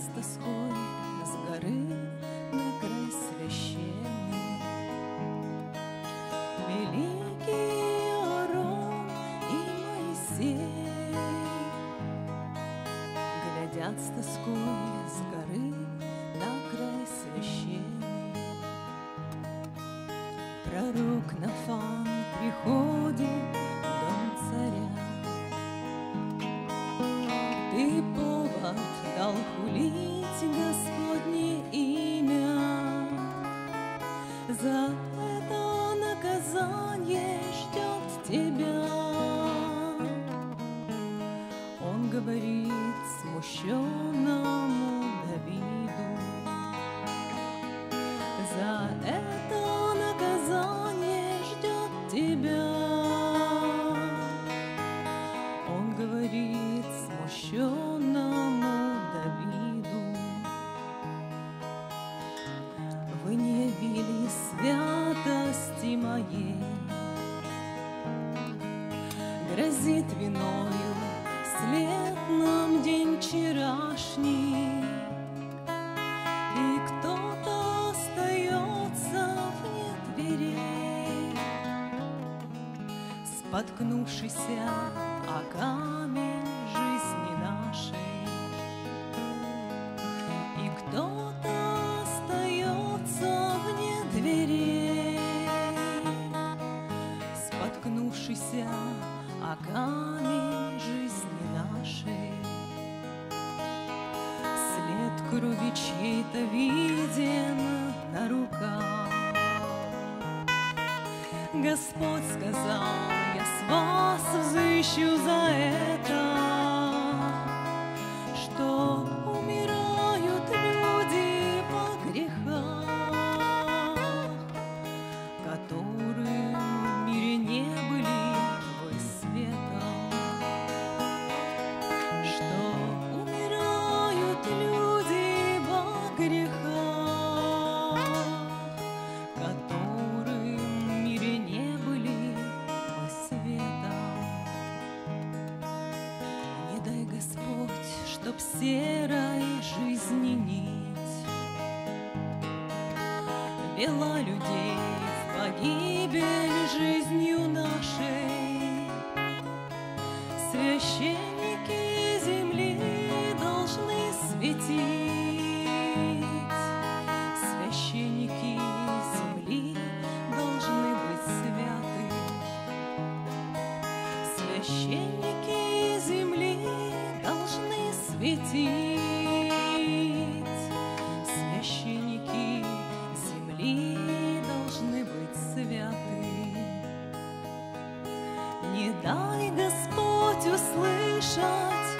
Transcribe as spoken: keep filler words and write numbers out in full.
с тоской с горы на край священный. Великий Аарон и Моисей глядят с тоской с горы на край священный. Пророк Нафан приходит в дом царя. Ты повод дал хулить Господне имя. За это наказание ждет тебя. Он говорит смущенному Давиду: за это наказание ждет тебя. Он говорит смущенному Давиду: вы не явили святости моей. Грозит виною след нам день вчерашний, и кто-то остается вне дверей, споткнувшийся о камень жизни нашей. И кто-то остается вне дверей, споткнувшийся о камень жизни нашей. След крови чьей-то виден на руках. Господь сказал: я с вас взыщу за это, что умирают люди по грехах, которые в мире не были во светом, что умирают люди во грехах, которые в мире не были во светом. Не дай, Господь, чтоб серой жизни нить вела людей в погибель жизнью нашей. Священники земли должны светить, священники земли должны быть святы, священники земли должны светить, священники земли должны быть святы. Не дай, Господь, услышать